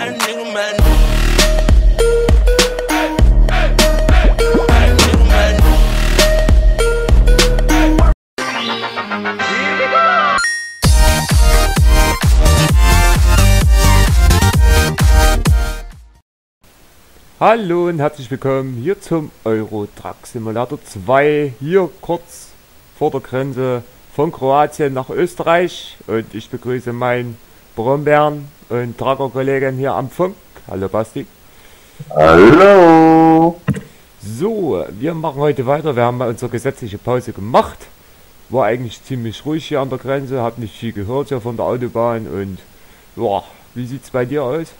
Hallo und herzlich willkommen hier zum Euro Truck Simulator 2, hier kurz vor der Grenze von Kroatien nach Österreich, und ich begrüße meinen Brombeeren und Trucker-Kollegen hier am Funk. Hallo Basti. Hallo. So, wir machen heute weiter. Wir haben mal unsere gesetzliche Pause gemacht. War eigentlich ziemlich ruhig hier an der Grenze, hab nicht viel gehört hier von der Autobahn. Und ja, wie sieht's bei dir aus?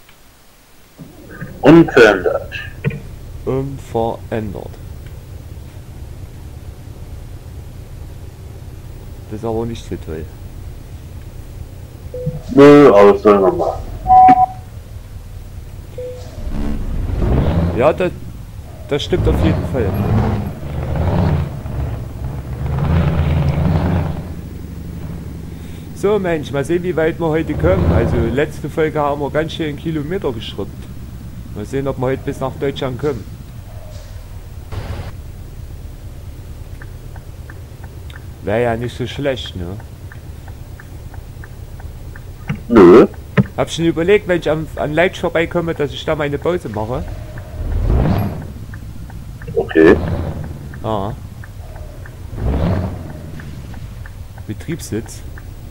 Unverändert. Unverändert. Das ist aber nicht so toll. Nö, aber soll man machen. Ja, das stimmt auf jeden Fall. So Mensch, mal sehen, wie weit wir heute kommen. Also letzte Folge haben wir ganz schön Kilometer geschrubbt. Mal sehen, ob wir heute bis nach Deutschland kommen. Wäre ja nicht so schlecht, ne? Nö. Hab schon überlegt, wenn ich an Leitsch vorbeikomme, dass ich da meine Pause mache. Okay. Ah. Betriebssitz.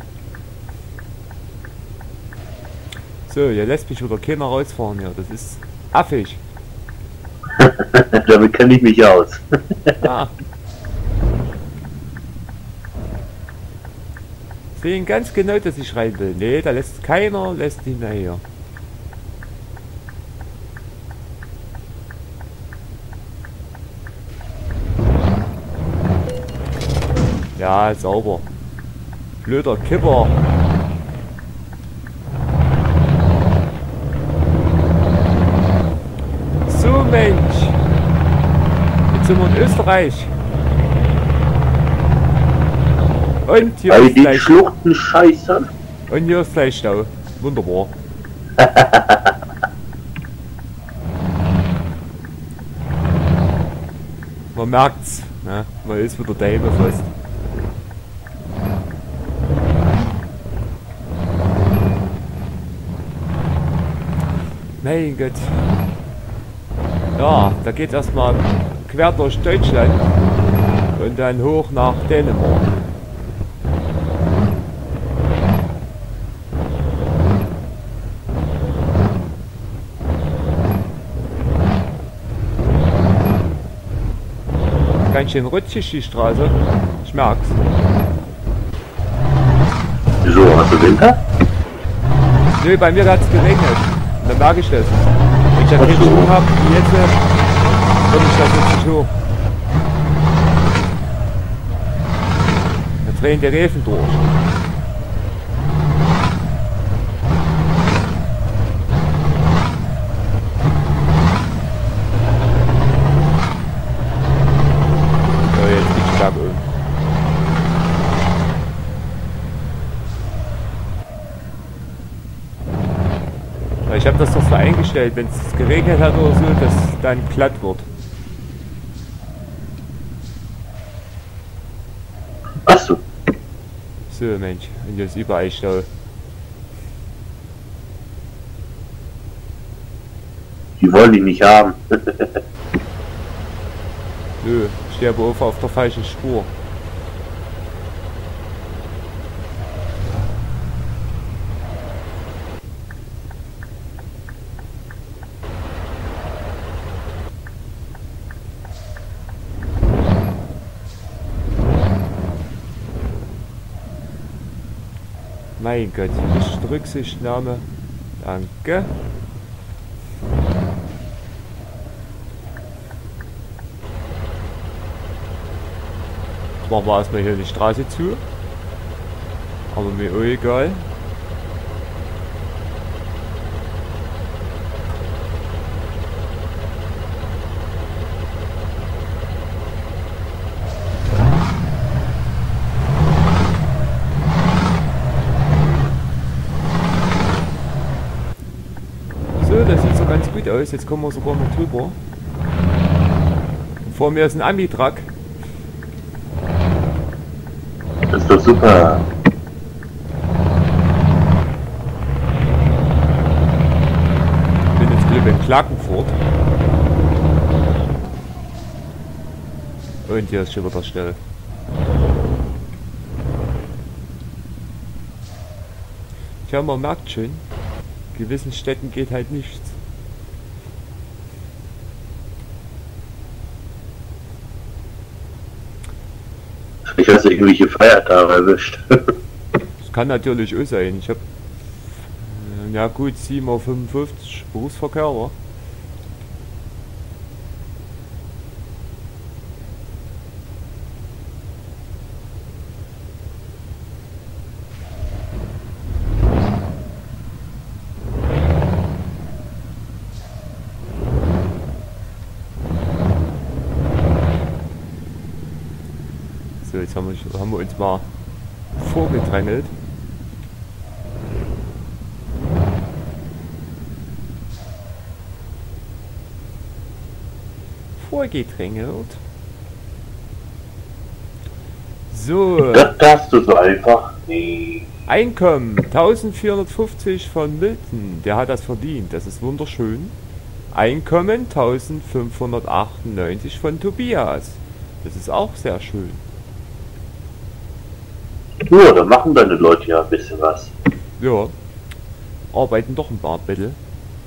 So, hier lässt mich wieder keiner rausfahren hier. Das ist affig. Damit kenne ich mich aus. Ah. Sehen ganz genau, dass ich rein will. Nee, da lässt keiner, lässt hinterher. Ja, sauber. Blöder Kipper. So Mensch. Jetzt sind wir in Österreich. Und hier Bei ist den gleich, Schluchtenscheißern. und hier ist gleich Stau. Wunderbar. Man merkt's, ne? Man ist wieder daheim fast. Mein Gott. Ja, da geht's erstmal quer durch Deutschland und dann hoch nach Dänemark. Ganz schön rutschig die Straße. Ich merk's. Wieso, hast du Winter? Nö, bei mir hat's geregnet. Und dann merke ich das. Wenn ich ja keinen Schuh habe, wie jetzt, komme ich das jetzt nicht hoch. Dann drehen die Reifen durch. So, jetzt geht's bergab. Ich habe das doch so eingestellt, wenn es geregnet hat oder so, dass dann glatt wird. Achso. So Mensch, und jetzt überall Stau. Die wollen die nicht haben. Nö, ich stehe aber auf der falschen Spur. Mein Gott, nicht Rücksichtnahme. Danke. Jetzt machen wir erstmal hier die Straße zu. Aber mir auch egal. gut aus. Jetzt kommen wir sogar noch drüber. Vor mir ist ein Ami-Truck. Das ist doch super. Ich bin jetzt Glück in Klagenfurt. Und hier ist schon wieder Stelle. Ja, man merkt schon, in gewissen Städten geht halt nichts. Ich hast irgendwelche Feiertage erwischt. Das kann natürlich auch sein. Ich habe ja gut 7:55 Uhr Berufsverkehr, oder? So, jetzt haben wir uns mal vorgedrängelt. Vorgedrängelt. So. Das darfst du so einfach nicht. Einkommen 1450 von Milton. Der hat das verdient. Das ist wunderschön. Einkommen 1598 von Tobias. Das ist auch sehr schön. Ja, da machen deine Leute ja ein bisschen was. Ja. Arbeiten doch ein paar bisschen.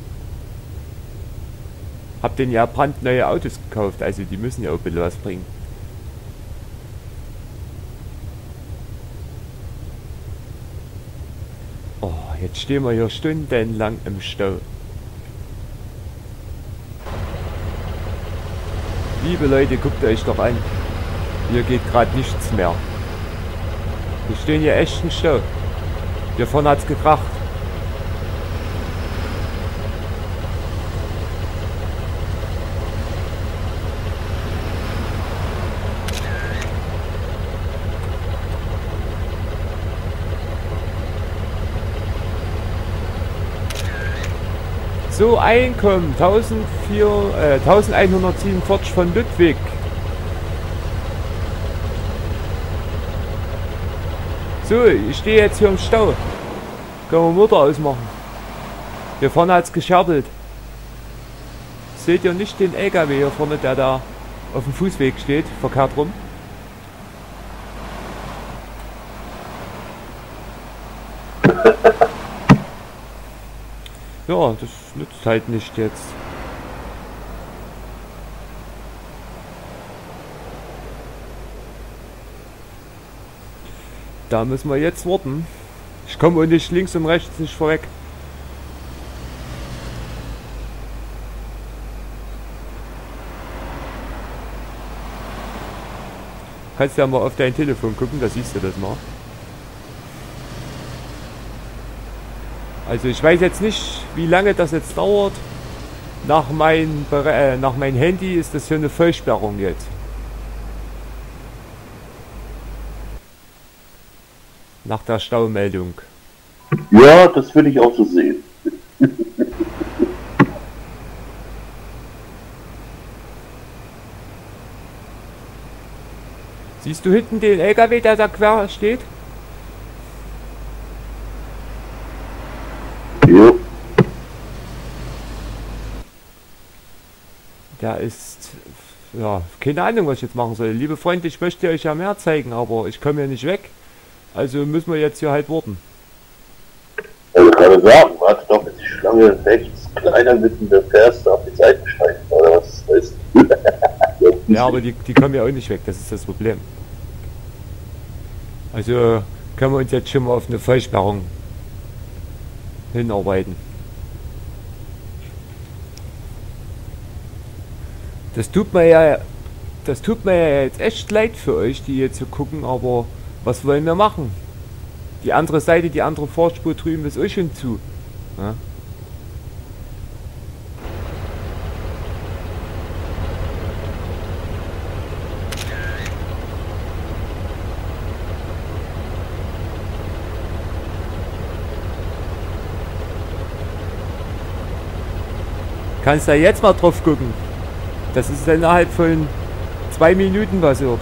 Hab den ja brandneue Autos gekauft. Also die müssen ja auch ein bisschen was bringen. Oh, jetzt stehen wir hier stundenlang im Stau. Liebe Leute, guckt euch doch an. Hier geht gerade nichts mehr. Wir stehen hier echt im Stau. Hier vorne hat's gekracht. So, Einkommen 1147 von Ludwig. So, ich stehe jetzt hier im Stau. Können wir Motor ausmachen. Hier vorne hat's gescherbelt. Seht ihr nicht den LKW hier vorne, der da auf dem Fußweg steht, verkehrt rum? Ja, das nützt halt nicht jetzt. Da müssen wir jetzt warten. Ich komme und nicht links und rechts nicht vorweg. Kannst ja mal auf dein Telefon gucken, da siehst du das mal. Also ich weiß jetzt nicht, wie lange das jetzt dauert. Nach meinem Handy ist das hier eine Vollsperrung jetzt. Nach der Staumeldung. Ja, das würde ich auch so sehen. Siehst du hinten den LKW, der da quer steht? Jo. Der ist... Ja, keine Ahnung, was ich jetzt machen soll. Liebe Freunde, ich möchte euch ja mehr zeigen, aber ich komme ja nicht weg. Also müssen wir jetzt hier halt warten. Also gerade sagen, warte doch, wenn die Schlange rechts kleiner wird und der fährst auf die Seitenstreifen oder was heißt. Ja, aber die kommen ja auch nicht weg, das ist das Problem. Also können wir uns jetzt schon mal auf eine Vollsperrung hinarbeiten. Das tut mir ja jetzt echt leid für euch, die jetzt hier gucken, aber was wollen wir machen? Die andere Seite, die andere Fahrspur drüben ist euch schon zu. Ja? Kannst da jetzt mal drauf gucken. Das ist innerhalb von 2 Minuten passiert.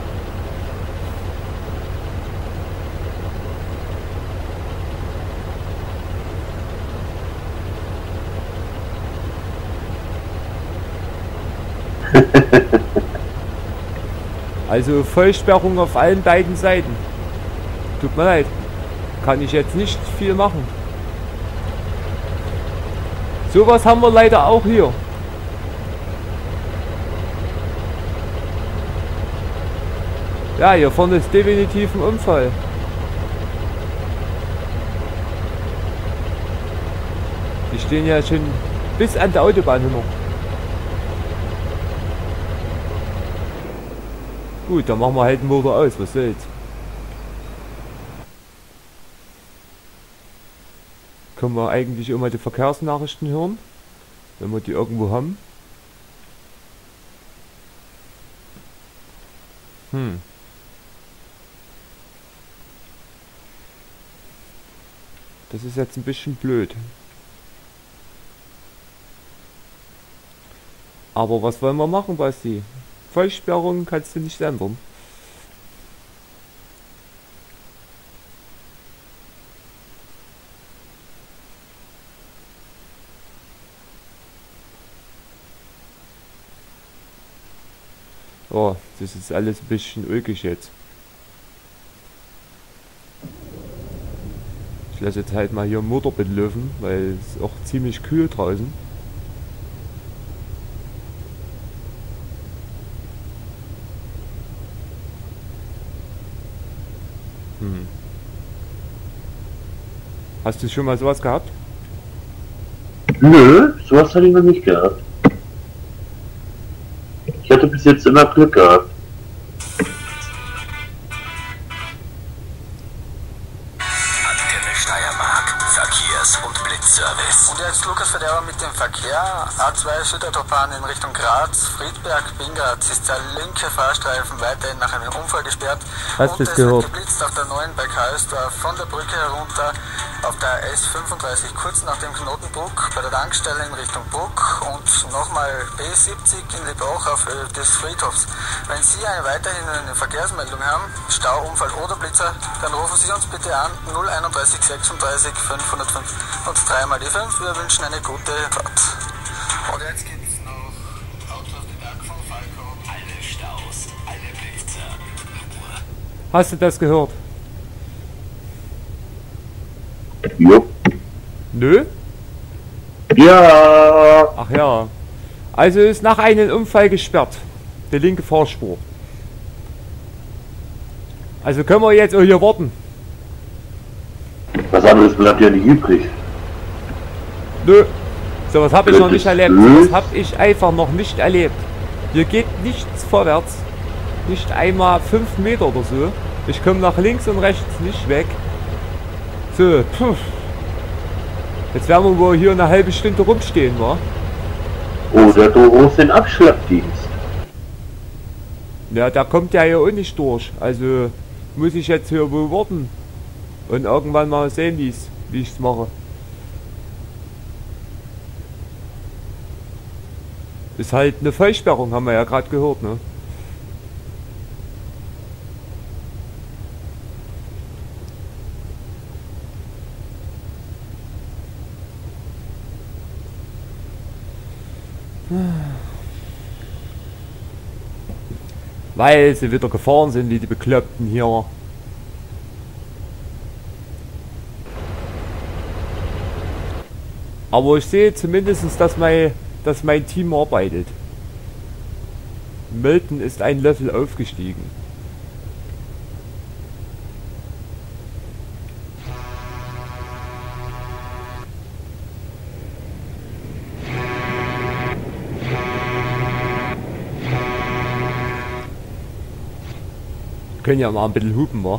Also Vollsperrung auf allen beiden Seiten. Tut mir leid. Kann ich jetzt nicht viel machen. Sowas haben wir leider auch hier. Ja, hier vorne ist definitiv ein Unfall. Die stehen ja schon bis an der Autobahn hin. Gut, dann machen wir halt den Motor aus, was soll's. Können wir eigentlich immer die Verkehrsnachrichten hören, wenn wir die irgendwo haben. Das ist jetzt ein bisschen blöd. Aber was wollen wir machen, Basti? Vollsperrung kannst du nicht ändern. Oh, das ist alles ein bisschen ulkig jetzt. Ich lasse jetzt halt mal hier den Motor belüften, weil es auch ziemlich kühl draußen. Hast du schon mal sowas gehabt? Nö, sowas hatte ich noch nicht gehabt. Ich hatte bis jetzt immer Glück gehabt. Antenne Steiermark, Verkehrs- und Blitzservice. Und jetzt Lukas Verderber mit dem Verkehr. A2 Südautobahn in Richtung Graz, Friedberg, Bingatz ist der linke Fahrstreifen weiterhin nach einem Unfall gesperrt. Hast du und es gehört? wird geblitzt auf der 9 bei Karlsdorf von der Brücke herunter auf der S35 kurz nach dem Knotenbruck bei der Tankstelle in Richtung Bruck und nochmal B70 in Liebach auf Höhe des Friedhofs. Wenn Sie weiterhin eine Verkehrsmeldung haben, Stauunfall oder Blitzer, dann rufen Sie uns bitte an 031 36 505 und 3 mal die 5. Wir wünschen eine gute Fahrt. Und jetzt gibt es noch Autos auf den Berg von Falco. Alle Staus, alle Blitzer. Hast du das gehört? Jo. Nö? Ja. Ach ja. Also ist nach einem Unfall gesperrt. Die linke Fahrspur. Also können wir jetzt auch hier warten. Was anderes bleibt ja nicht übrig. Nö. Sowas habe ich noch nicht erlebt. Nö. Das habe ich einfach noch nicht erlebt. Hier geht nichts vorwärts. Nicht einmal 5 Meter oder so. Ich komme nach links und rechts nicht weg. So, puh. Jetzt werden wir wohl hier eine halbe Stunde rumstehen, wa? Oder du rufst den Abschleppdienst. Ja, der kommt ja hier auch nicht durch. Also muss ich jetzt hier wohl warten. Und irgendwann mal sehen, wie ich es mache. Ist halt eine Vollsperrung, haben wir ja gerade gehört, ne? Weil sie wieder gefahren sind, wie die Bekloppten hier. Aber ich sehe zumindest, dass mein Team arbeitet. Milton ist ein Level aufgestiegen. Können ja mal ein bisschen hupen, wa?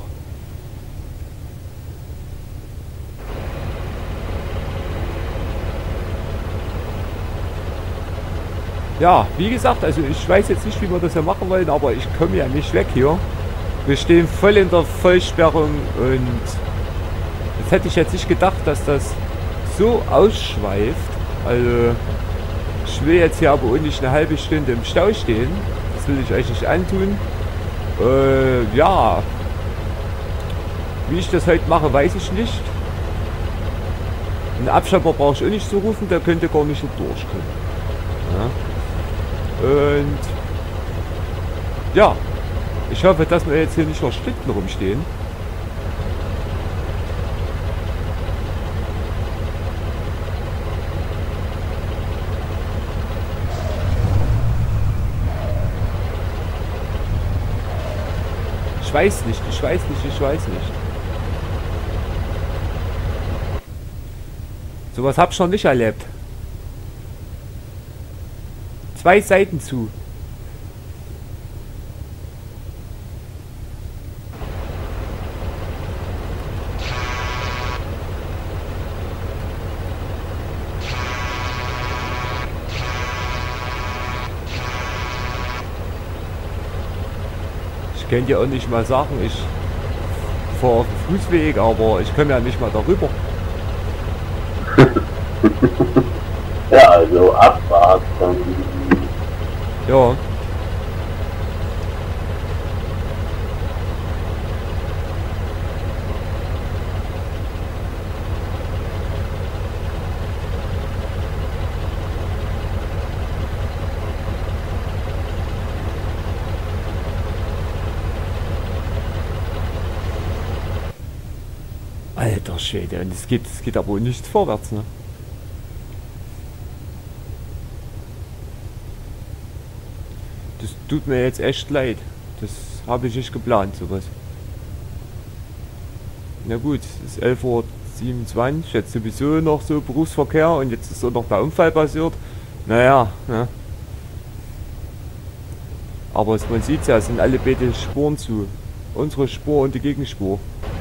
Ja, wie gesagt, also ich weiß jetzt nicht, wie wir das hier machen wollen, aber ich komme ja nicht weg hier. Wir stehen voll in der Vollsperrung und das hätte ich jetzt nicht gedacht, dass das so ausschweift. Also Ich will jetzt hier aber auch nicht eine halbe Stunde im Stau stehen. Das will ich euch nicht antun. Ja. Wie ich das heute mache, weiß ich nicht. Einen Abschlepper brauche ich auch nicht zu rufen, der könnte gar nicht so durchkommen. Ja. Und ja, ich hoffe, dass wir jetzt hier nicht noch Stunden rumstehen. Ich weiß nicht. Sowas hab ich noch nicht erlebt. 2 Seiten zu. Ich kann dir auch nicht mal sagen, ich fahre auf dem Fußweg, aber ich komme ja nicht mal darüber. Ja, also abwarten. Ja. Alter Schwede, und es geht aber nicht vorwärts, ne? Das tut mir jetzt echt leid. Das habe ich nicht geplant, sowas. Na gut, es ist 11:27 Uhr, jetzt sowieso noch so Berufsverkehr und jetzt ist auch noch der Unfall passiert. Naja, ne? Aber man sieht ja, es sind alle beide Spuren zu. Unsere Spur und die Gegenspur.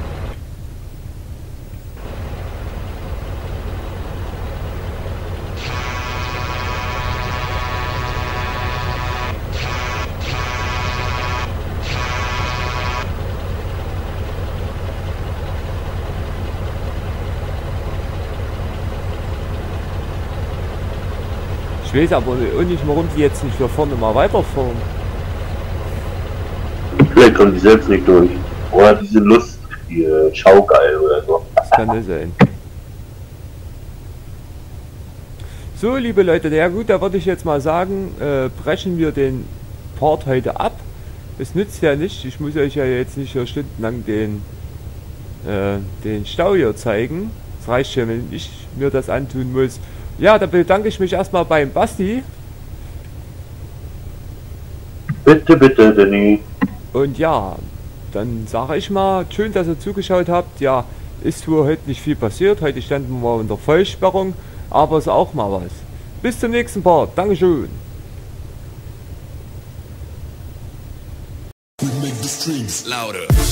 Ich weiß aber auch nicht, warum die jetzt nicht hier vorne mal weiterfahren. Vielleicht kommen die selbst nicht durch. Oder diese Lust, die Schaugeil oder so. Das kann das sein. So, liebe Leute, ja gut, da würde ich jetzt mal sagen, brechen wir den Part heute ab. Es nützt ja nicht, ich muss euch ja jetzt nicht hier stundenlang den Stau hier zeigen. Es reicht schon, wenn ich mir das antun muss. Ja, da bedanke ich mich erstmal beim Basti. Bitte, bitte, Danny. Und ja, dann sage ich mal, schön, dass ihr zugeschaut habt. Ja, ist wohl heute nicht viel passiert. Heute standen wir mal unter Vollsperrung, aber ist auch mal was. Bis zum nächsten Part. Dankeschön. We make the streets louder.